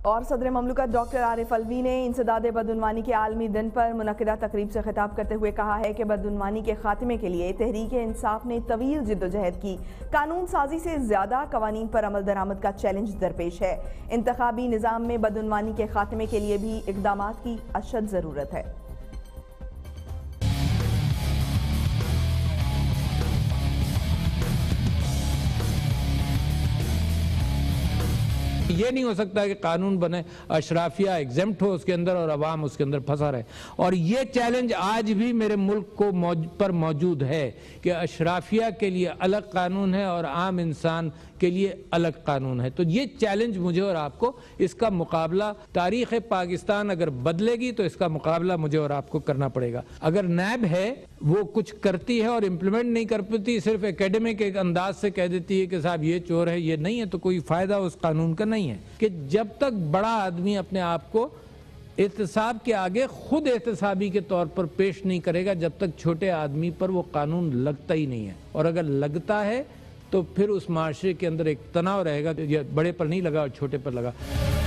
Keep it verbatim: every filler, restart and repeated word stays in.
اور صدر مملکت ڈاکٹر عارف الوی نے انسداد بدعنوانی کے عالمی دن پر منعقدہ تقریب سے خطاب کرتے ہوئے کہا ہے کہ بدعنوانی کے خاتمے کے لیے تحریک انصاف نے طویل جدوجہد کی۔ قانون سازی سے زیادہ قوانین پر عمل درآمد کا چیلنج درپیش ہے۔ انتخابی نظام میں بدعنوانی کے خاتمے کے لیے بھی اقدامات کی اشد ضرورت ہے۔ یہ نہیں ہو سکتا کہ قانون بنے، اشرافیہ ایگزمپٹ ہو اس کے اندر اور عوام اس کے اندر پھنسا رہے، اور یہ چیلنج آج بھی میرے ملک کو پر موجود ہے کہ اشرافیہ کے لیے الگ قانون ہے اور عام انسان کے لیے الگ قانون ہے۔ تو یہ چیلنج مجھے اور آپ کو، اس کا مقابلہ تاریخ پاکستان اگر بدلے گی تو اس کا مقابلہ مجھے اور آپ کو کرنا پڑے گا۔ اگر نیب ہے وہ کچھ کرتی ہے اور امپلیمنٹ نہیں کر پاتی، صرف اکیڈمک ایک انداز سے کہہ دیتی ہے کہ صاحب یہ چور ہے، یہ نہیں ہے، تو کوئی فائدہ اس قانون کا نہیں ہے۔ کہ جب تک بڑا آدمی اپنے آپ کو احتساب کے آگے خود احتسابی کے طور پر پیش نہیں کرے گا، جب تک چھوٹے آدمی پر وہ قانون لگتا ہی نہیں ہے، اور اگر لگتا ہے تو پھر اس معاشرے کے اندر ایک تناؤ رہے گا، بڑے پر نہیں لگا اور چھوٹے پر لگا۔